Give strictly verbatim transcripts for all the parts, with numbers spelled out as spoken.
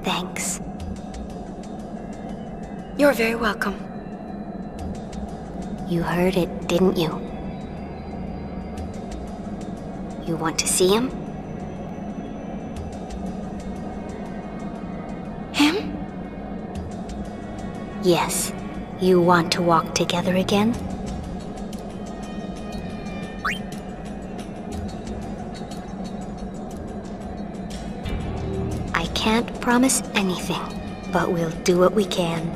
Thanks. You're very welcome. You heard it, didn't you? You want to see him? Him? Yes. You want to walk together again? I can't promise anything, but we'll do what we can.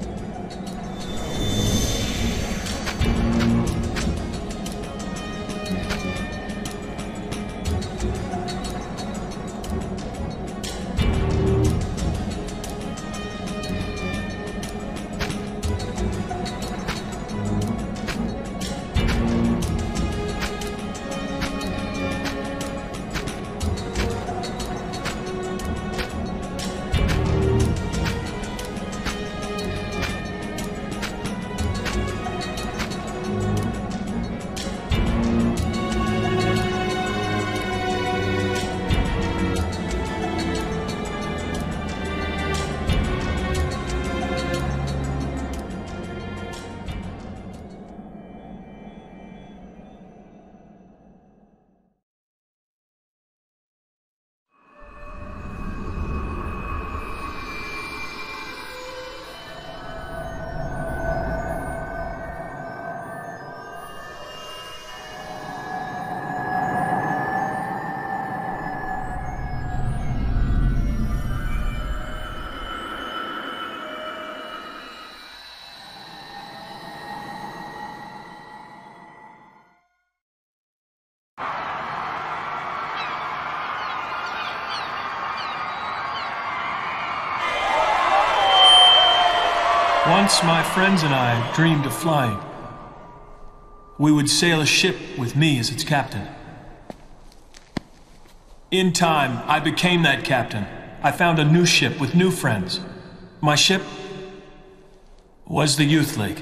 Once my friends and I dreamed of flying. We would sail a ship with me as its captain. In time, I became that captain. I found a new ship with new friends. My ship was the Youth League.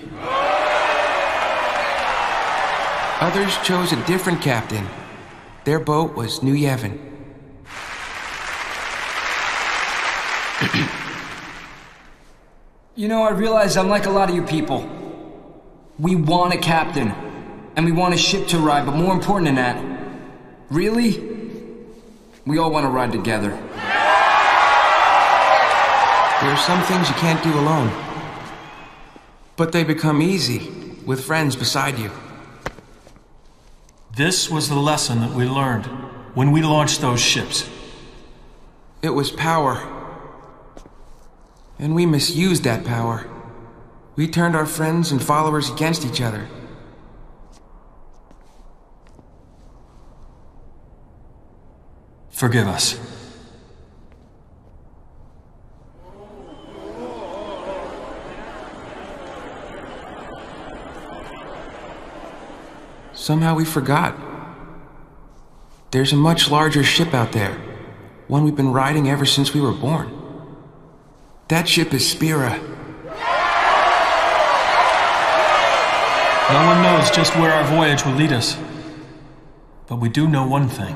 Others chose a different captain. Their boat was New Yevon. You know, I realize I'm like a lot of you people. We want a captain, and we want a ship to ride, but more important than that, really, we all want to ride together. There are some things you can't do alone, but they become easy with friends beside you. This was the lesson that we learned when we launched those ships. It was power. And we misused that power. We turned our friends and followers against each other. Forgive us. Somehow we forgot. There's a much larger ship out there. One we've been riding ever since we were born. That ship is Spira. No one knows just where our voyage will lead us. But we do know one thing.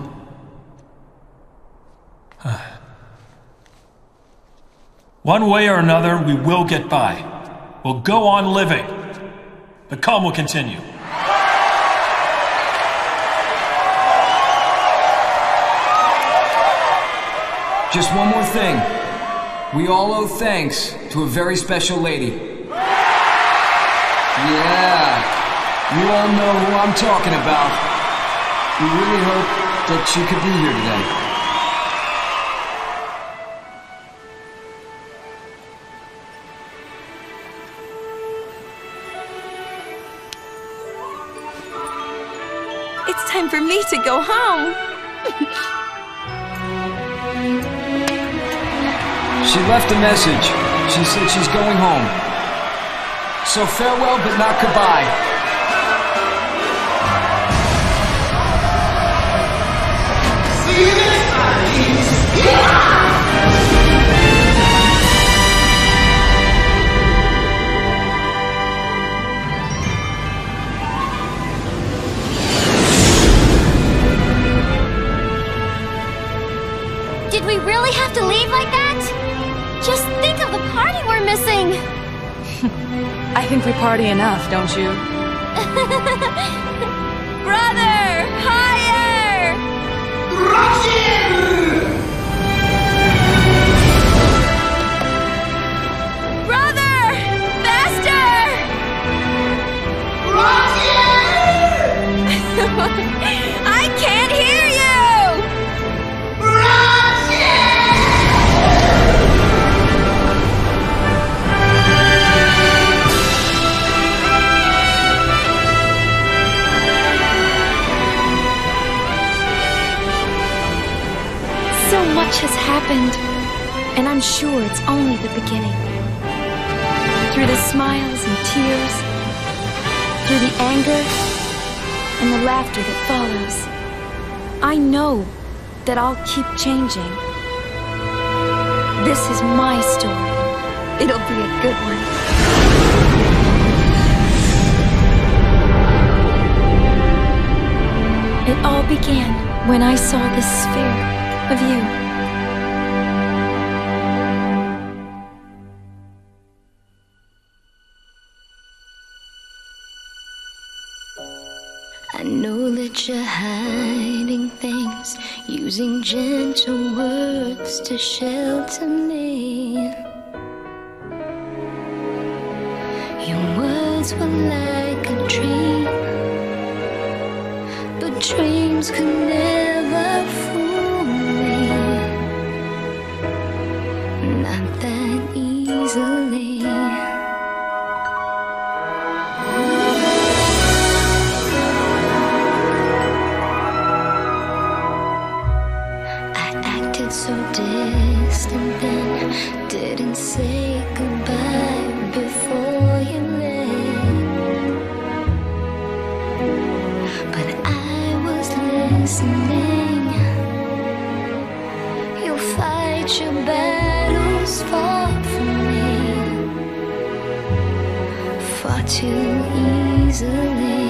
One way or another, we will get by. We'll go on living. The calm will continue. Just one more thing. We all owe thanks to a very special lady. Yeah, you all know who I'm talking about. We really hope that she could be here today. It's time for me to go home. She left a message. She said she's going home. So farewell, but not goodbye. See you next time, Did we really have to leave like that? Just think of the party we're missing! I think we party enough, don't you? Brother! Higher! Brother! Faster! I can't hear you! So much has happened, and I'm sure it's only the beginning. Through the smiles and tears, through the anger and the laughter that follows, I know that I'll keep changing. This is my story. It'll be a good one. It all began when I saw this sphere of you. I know that you're hiding things, using gentle words to shelter me. Your words were like a dream, but dreams could never fool me. Not that easily. So distant then, didn't say goodbye before you left. But I was listening. You'll fight your battles fought for me, far too easily.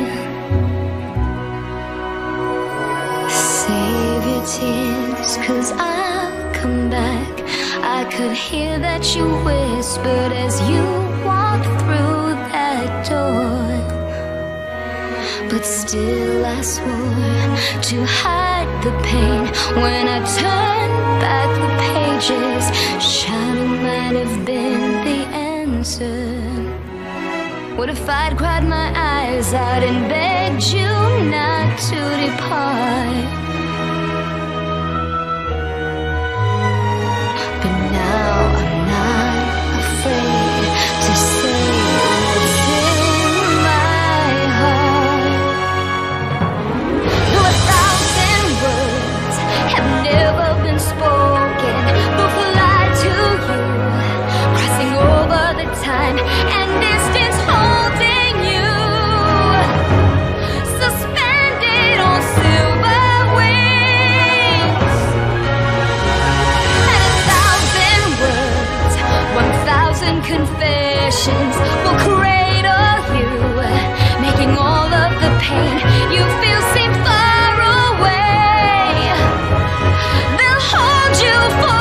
Save your tears, 'cause I'll come back. I could hear that you whispered as you walked through that door. But still I swore to hide the pain. When I turned back the pages, shouting might have been the answer. What if I'd cried my eyes out and begged you not to depart? But now I'm not afraid to say what's in my heart. Though a thousand words have never been spoken, both lie to you, crossing over the time and distance, holding you, suspended on silver wings. Confessions will cradle you, making all of the pain you feel seem far away. They'll hold you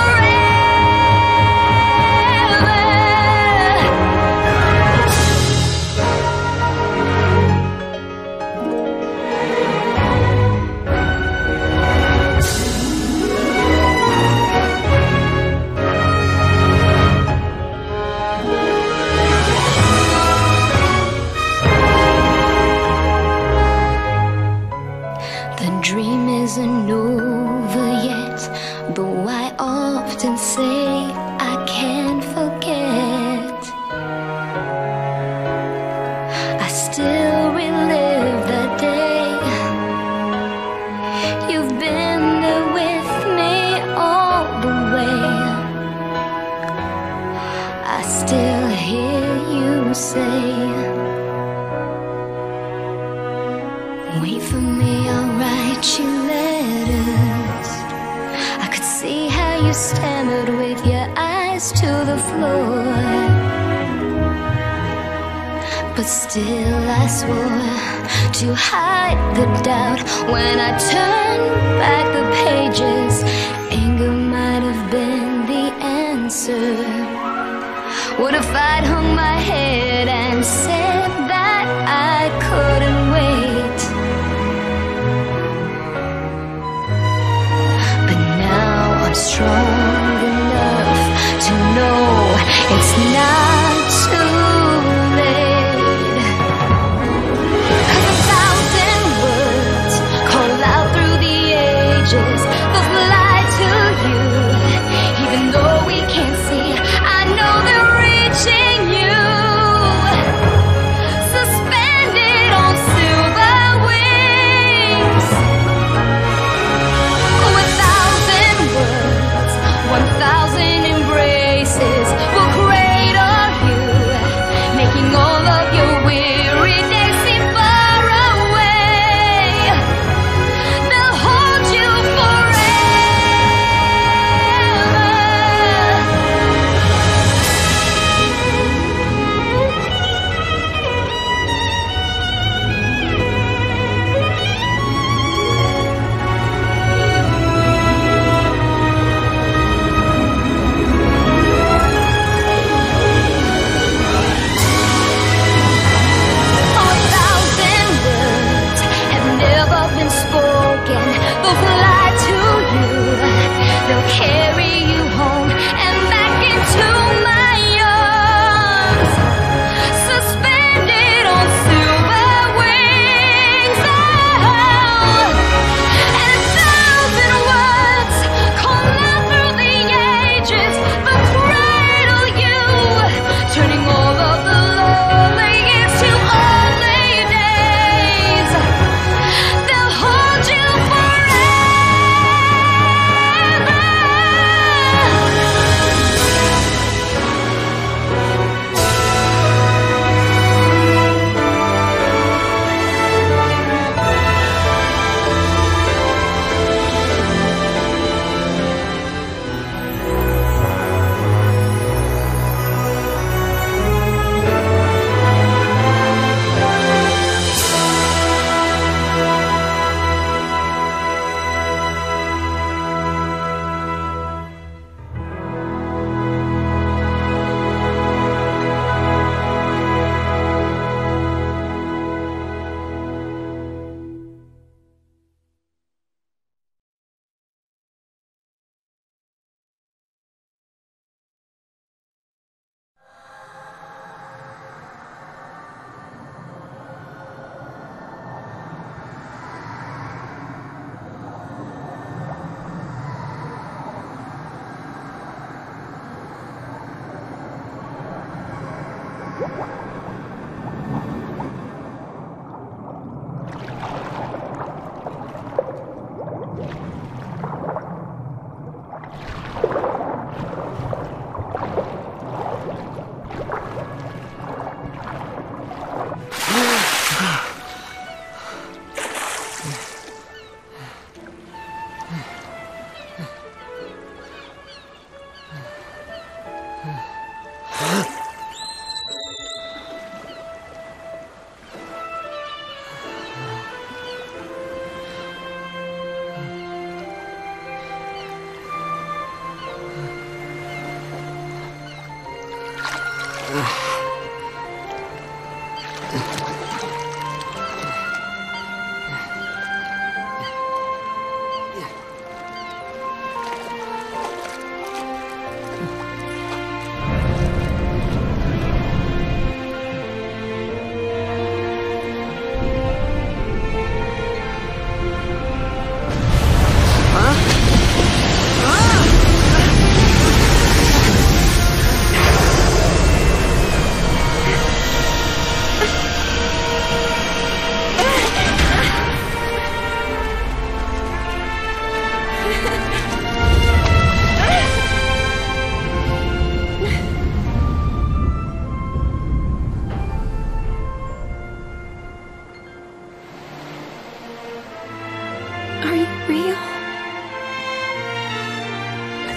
isn't over yet, though I often say I can't forget. I still relive that day. You've been there with me all the way. I still hear you say, wait for me, I'll write you letters. I could see how you stammered with your eyes to the floor. But still I swore to hide the doubt. When I turned back the pages, anger might have been the answer.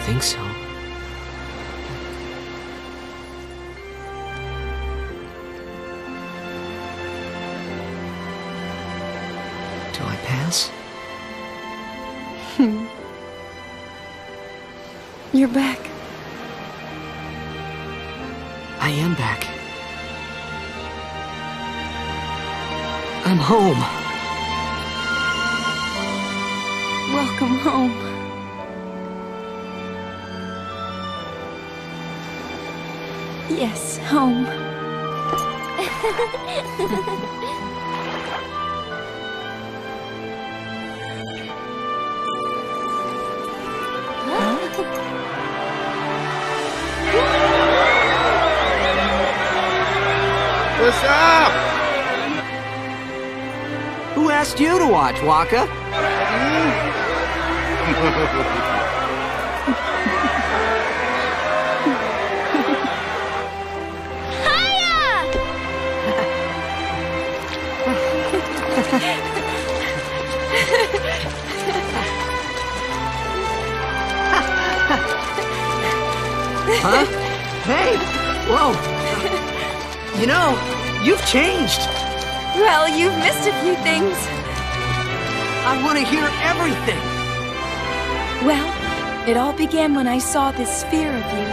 think so. Do I pass? You're back. I am back. I'm home. Welcome home. Yes, home. What's up? Who asked you to watch, Waka? Huh? Hey! Whoa! You know, you've changed! Well, you've missed a few things. I want to hear everything! Well, it all began when I saw this sphere of you.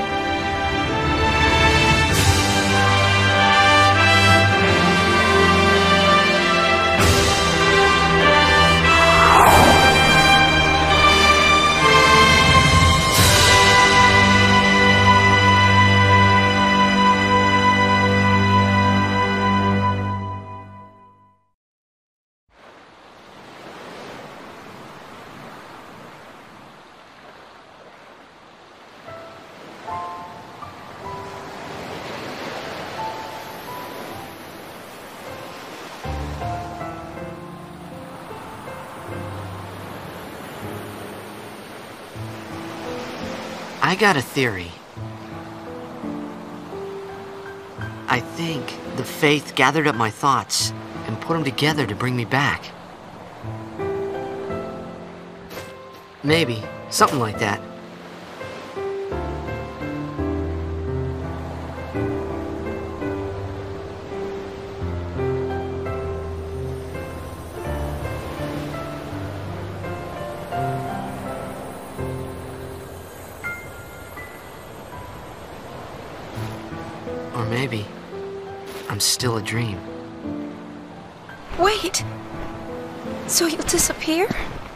I got a theory. I think the Faith gathered up my thoughts and put them together to bring me back. Maybe. Something like that. Or maybe I'm still a dream. Wait! So you'll disappear?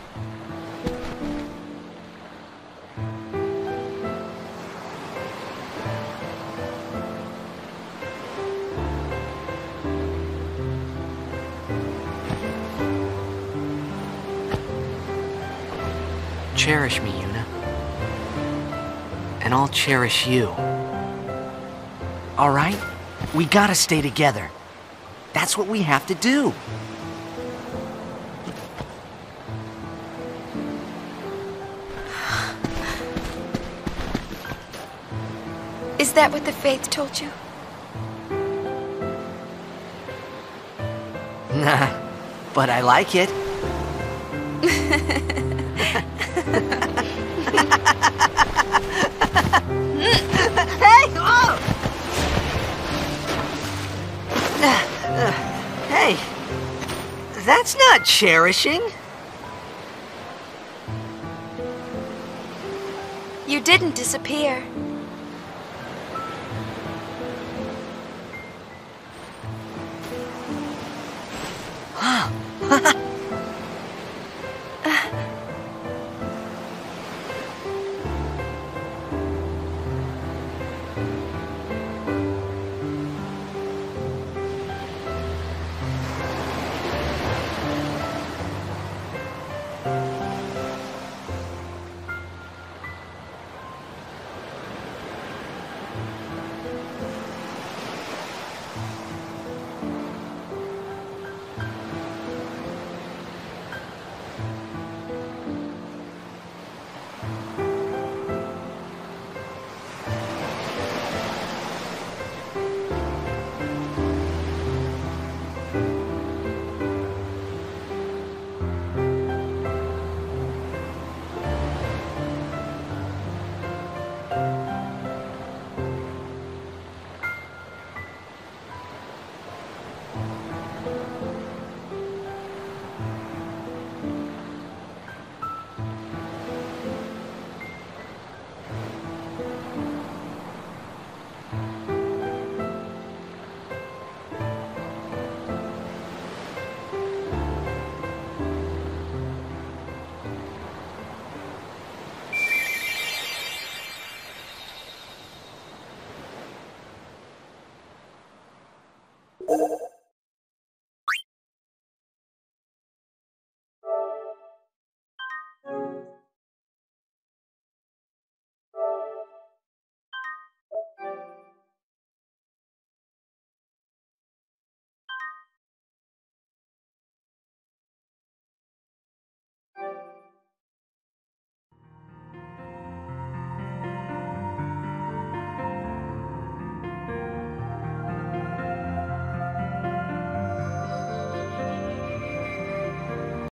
Cherish me, Yuna. And I'll cherish you. All right? We gotta stay together. That's what we have to do. Is that what the Faith told you? Nah, but I like it. Hey! Oh! Hey! That's not cherishing. You didn't disappear.